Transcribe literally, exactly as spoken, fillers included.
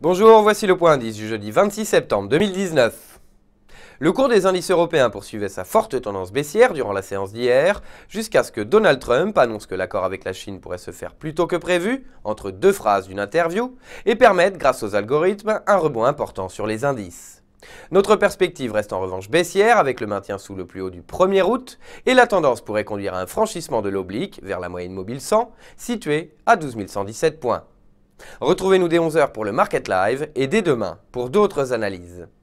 Bonjour, voici le point indice du jeudi vingt-six septembre deux mille dix-neuf. Le cours des indices européens poursuivait sa forte tendance baissière durant la séance d'hier, jusqu'à ce que Donald Trump annonce que l'accord avec la Chine pourrait se faire plus tôt que prévu, entre deux phrases d'une interview, et permettre, grâce aux algorithmes, un rebond important sur les indices. Notre perspective reste en revanche baissière avec le maintien sous le plus haut du premier août, et la tendance pourrait conduire à un franchissement de l'oblique vers la moyenne mobile cent, située à douze mille cent dix-sept points. Retrouvez-nous dès onze heures pour le Market Live et dès demain pour d'autres analyses.